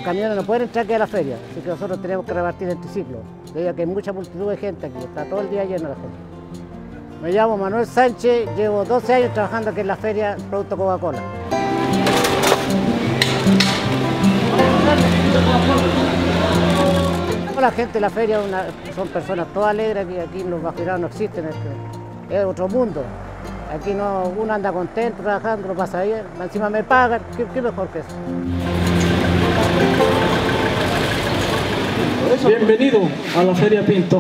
camiones no pueden entrar aquí a la feria, así que nosotros tenemos que repartir en triciclos, debido a que hay mucha multitud de gente aquí, está todo el día lleno la gente. Me llamo Manuel Sánchez, llevo 12 años trabajando aquí en la feria Producto Coca-Cola. La gente de la feria son personas todas alegres, aquí los bajirados no existen, es otro mundo. Aquí uno anda contento, trabajando, lo pasa bien, encima me pagan, ¿qué mejor que eso? Bienvenido a la Feria Pinto.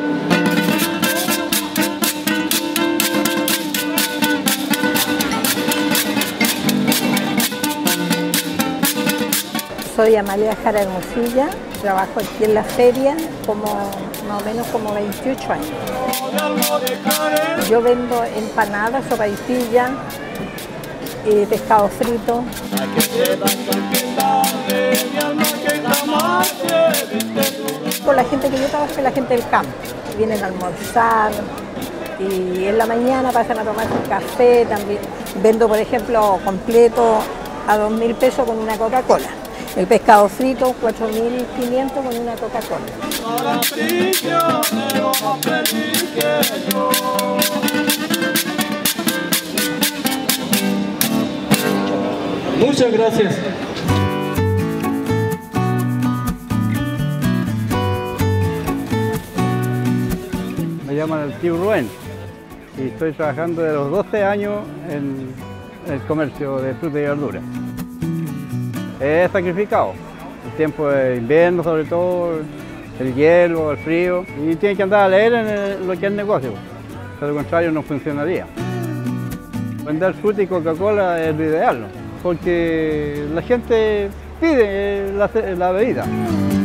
Soy Amalia Jara Hermosilla, trabajo aquí en la feria más o menos como 28 años. Yo vendo empanadas, sopaipillas, pescado frito. Con la gente que yo trabajo es la gente del campo, vienen a almorzar y en la mañana pasan a tomarse un café. También vendo, por ejemplo, completo a 2.000 pesos con una Coca-Cola. El pescado frito, 4.500 con una Coca-Cola. Muchas gracias. Me llaman el tío Rubén y estoy trabajando de los 12 años en el comercio de fruta y verdura. Es sacrificado, el tiempo de invierno sobre todo, el hielo, el frío, y tiene que andar a leer en lo que es el negocio, de lo contrario no funcionaría. Vender fruta y Coca-Cola es lo ideal, ¿no? Porque la gente pide la bebida.